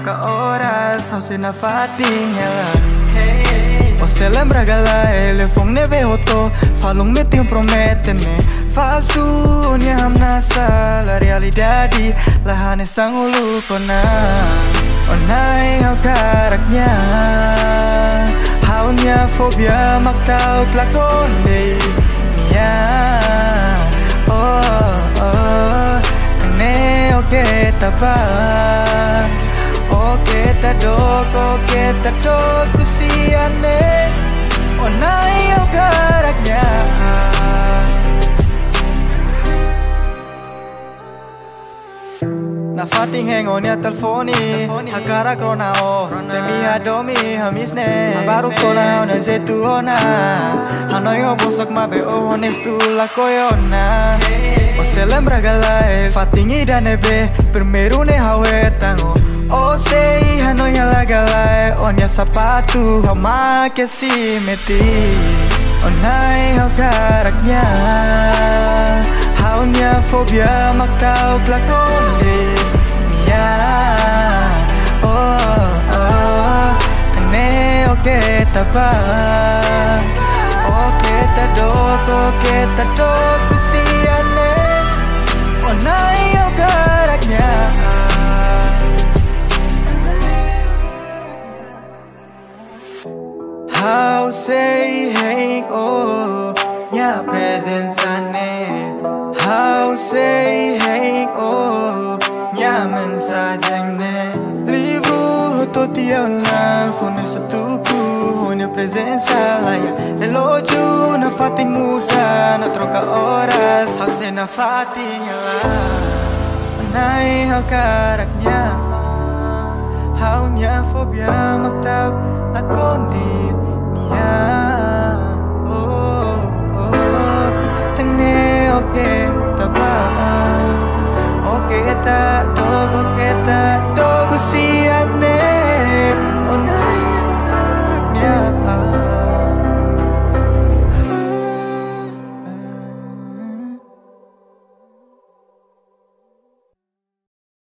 troca horas, você na fatinha. Você lembra galera, ele foi neve roto, falou me tem promete-me. Falso, nya hamna sala realidade, lahane sang ulu pona. Onai hau karaknya, haunya fobia maktau kelakon deh. Nia, oh, kene oke tapa, oke tadok kusiane. Onai hau karaknya. Na fating hengon ya telefoni Hakara krona o Demi hadomi hamisne Baru kona na zetu ona Hanoi o bosok mabe o honestu la koyona O se lembra galai Fatingi dan ebe Primeiro ne hawe tango O sei hanoi hala galai Onya sapatu hama ke si meti Onai hau karaknya Haunya fobia maktau kelakon deh. Kene oke tapa, oke tadok kusiane. Onai au karaknya. How say hey oh nya presensane. How say hey oh nya mensagene. Livro totiana fone satuku hone presença laia. Elogio na fating muda na troca horas. Hause na fatinha lá. Nai hau karaknya. Haunya fobia maktau lakon di nia.